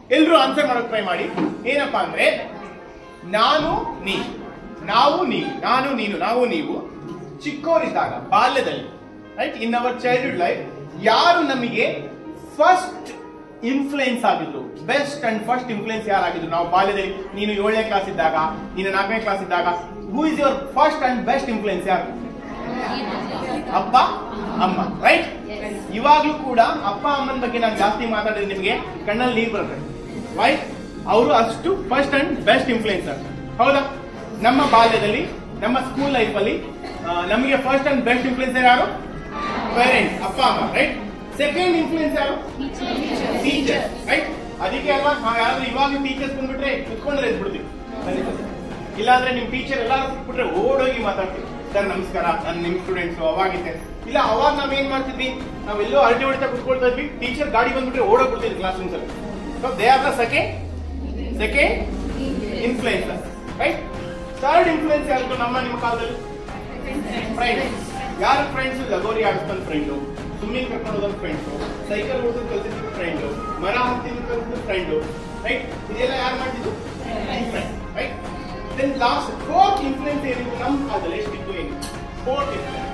ಎಲ್ಲರೂ ಆನ್ಸರ್ ಮಾಡೋಕೆ ಟ್ರೈ ಮಾಡಿ. ಏನಪ್ಪಾ ಅಂದ್ರೆ ನಾನು ನೀನು, ನಾವು ನೀವು, ನಾನು ನೀನು, ನಾವು ನೀವು ಚಿಕ್ಕವರಿದ್ದಾಗ ಬಾಲ್ಯದಲ್ಲಿ, right, in our childhood life ಯಾರು ನಮಗೆ ಫಸ್ಟ್ ಇನ್ಫ್ಲುಯೆನ್ಸ್ ಆಗಿದ್ರು, ಬೆಸ್ಟ್ ಅಂಡ್ ಫಸ್ಟ್ ಇನ್ಫ್ಲುಯೆನ್ಸ್ ಯಾರಾಗಿದ್ರು ನಾವು ಬಾಲ್ಯದಲ್ಲಿ? ನೀನು 7ನೇ ಕ್ಲಾಸ್ ಇದ್ದಾಗ, ನೀನು 4ನೇ ಕ್ಲಾಸ್ ಇದ್ದಾಗ, who is your first and best influence ಯಾರು? ಅಪ್ಪ ಅಮ್ಮ, ರೈಟ್? ಇವಾಗ್ಲೂ ಕೂಡ ಅಪ್ಪ ಅಮ್ಮನ ಬಗ್ಗೆ ನಾನು ಜಾಸ್ತಿ ಮಾತಾಡಿದ್ರೆ ನಿಮಗೆ ಕಣ್ಣಲ್ಲಿ ನೀರು ಬರುತ್ತೆ, ರೈಟ್? ಅವರು ಅಷ್ಟು ಫಸ್ಟ್ ಅಂಡ್ ಬೆಸ್ಟ್ ಇನ್ಫ್ಲುಯೆನ್ಸರ್, ಹೌದಾ? ನಮ್ಮ ಬಾಲ್ಯದಲ್ಲಿ, ನಮ್ಮ ಸ್ಕೂಲ್ ಲೈಫ್ ಅಲ್ಲಿ ನಮಗೆ ಫಸ್ಟ್ ಅಂಡ್ ಬೆಸ್ಟ್ ಇನ್ಫ್ಲುಯೆನ್ಸರ್ ಯಾರು? ಪೇರೆಂಟ್ಸ್, ಅಪ್ಪ ಅಮ್ಮ, ರೈಟ್? ಸೆಕೆಂಡ್ ಇನ್ಫ್ಲುಯೆನ್ಸ್ ಯಾರು? Teacher, right? ಅದಕ್ಕೆ ಅಲ್ವಾ ನಾವು ಯಾರಾದ್ರೂ ಇವಾಗ ಟೀಚರ್ಸ್ ಬಂದ್ಬಿಟ್ರೆ ಕುತ್ಕೊಂಡ್ರೆ ಎದ್ಬಿಡ್ತೀವಿ, ಇಲ್ಲಾಂದ್ರೆ ನಿಮ್ ಟೀಚರ್ ಎಲ್ಲಾರು ಸಿಕ್ಬಿಟ್ರೆ ಓಡೋಗಿ ಮಾತಾಡ್ತೀವಿ, ಸರ್ ನಮಸ್ಕಾರ, ನಾನು ನಿಮ್ ಸ್ಟೂಡೆಂಟ್ಸ್ ಅವಾಗಿದ್ದೆ. ಇಲ್ಲ, ಅವಾಗ ನಾವೇನ್ ಮಾಡ್ತಿದ್ವಿ, ನಾವೆಲ್ಲೋ ಅರಟಿ ಹೊಡಿತಾ ಕುತ್ಕೊಳ್ತಾ ಇದ್ವಿ, ಟೀಚರ್ ಗಾಡಿ ಬಂದ್ಬಿಟ್ರೆ ಓಡೋಗ್ಬಿಡ್ತಿದ್ವಿ ಕ್ಲಾಸ್ ರೂಮ್ಸ್ ಅಲ್ಲಿ. So they are the second influencer, right? Third influence ಯಾರು ನಮ್ಮ ನಿಮ್ಮ ಕಾಲದಲ್ಲಿ? ಫ್ರೆಂಡ್ಸ್. ಯಾರು ಫ್ರೆಂಡ್ಸ್? ಲಗೋರಿ ಆಡಿಸ್ಕೊಂಡ್ ಫ್ರೆಂಡು, ಸ್ವಿಮ್ಮಿಂಗ್ ಕರ್ಕೊಂಡು ಹೋಗೋದು ಫ್ರೆಂಡ್ಸು, ಸೈಕಲ್ ಓಡಿಸೋದು ಕಲ್ತಿದ್ದು ಫ್ರೆಂಡು, ಮರ ಹತ್ತಿದ್ದು ಕಲ್ತಿದ್ದು ಫ್ರೆಂಡು, ರೈಟ್? ಇದೆಲ್ಲ ಯಾರು ಮಾಡ್ತಿದ್ದು? Right? Then last fourth influence ಏನಿತ್ತು ನಮ್ಮ ಕಾಲದಲ್ಲಿ? ಎಷ್ಟಿತ್ತು? ಏನು fourth influence?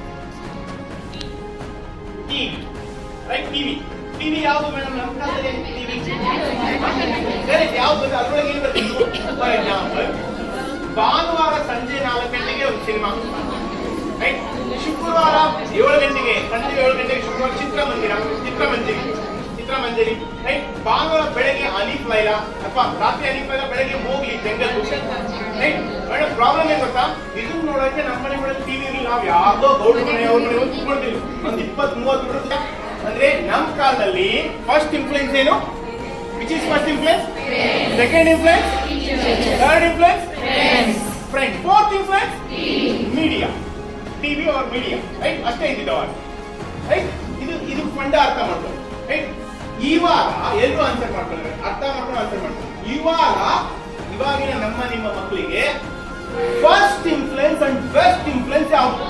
TV, right? TV ಯಾವುದು ಮೇಡಮ್ ನಮ್ಮ ಕಾಲದಲ್ಲಿ? ಟಿವಿ ಯಾವ್ದು? ಅದರೊಳಗೆ ಏನು ಬರ್ತಿತ್ತು? ಫಾರ್ ಎಕ್ಸಾಂಪಲ್, ಭಾನುವಾರ ಸಂಜೆ 4 ಗಂಟೆಗೆ ಒಂದು ಸಿನಿಮಾ, ರೈಟ್? ಶುಕ್ರವಾರ 7 ಗಂಟೆಗೆ, ಸಂಜೆ 7 ಗಂಟೆಗೆ ಶುಕ್ರವಾರ ಚಿತ್ರಮಂಜರಿ, ರೈಟ್? ಭಾನುವಾರ ಬೆಳಗ್ಗೆ ಅಲಿಫ್ ಲೈಲಾ, ಅಥವಾ ರಾತ್ರಿ ಅಲಿಫ್ ಲೈಲಾ, ಬೆಳಗ್ಗೆ ಹೋಗ್ಲಿ ಜಂಗಲ್, ರೈಟ್? ಮೇಡಮ್ ಪ್ರಾಬ್ಲಮ್ ಏನ್ ಗೊತ್ತಾ, ಇದನ್ನ ನೋಡೋಕೆ ನಮ್ಮ ಮನೆಗಳಲ್ಲಿ ಟಿವಿ ಇರಲಿಲ್ಲ, ನಾವು ಯಾವ್ದೋ ಗೌಡ್ರ ಮನೆ ಅವ್ರ ಮನೆ ಹೋಗಿ ಕುತ್ಕೊಳ್ತೀವಿ, ಒಂದು 20-30 ಬಿಡುತ್ತೆ. ಅಂದ್ರೆ ನಮ್ಮ ಕಾಲದಲ್ಲಿ ಫಸ್ಟ್ ಇನ್ಫ್ಲುಯೆನ್ಸ್ ಏನು? Which is first influence? Second influence? Third influence? Friend. Fourth influence? Media, TV or media, right? ಅಷ್ಟೇ ಇದ್ದಿದ್ದು ಅವಾಗ, ರೈಟ್? ಇದು ಫಂಡ ಅರ್ಥ ಮಾಡ್ಕೊಳ್ಳಿ, ರೈಟ್? ಇವಾಗ ಎಲ್ಲರೂ ಆನ್ಸರ್ ಮಾಡ್ಕೊಳ್ಳಿ, ಅರ್ಥ ಮಾಡ್ಕೊಂಡು ಆನ್ಸರ್ ಮಾಡ್ಕೊಳ್ಳಿ. ಇವಾಗಿನ ನಮ್ಮ ನಿಮ್ಮ ಮಕ್ಕಳಿಗೆ first influence and best influence ಯಾವುದು?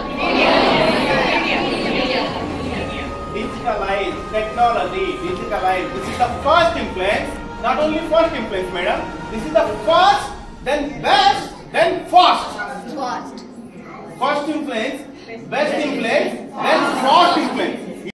Digitalize, technology, digitalize. This is the first influence. Not only first influence, madam. This is the first, then best, then fast. First influence, best influence, then fast influence.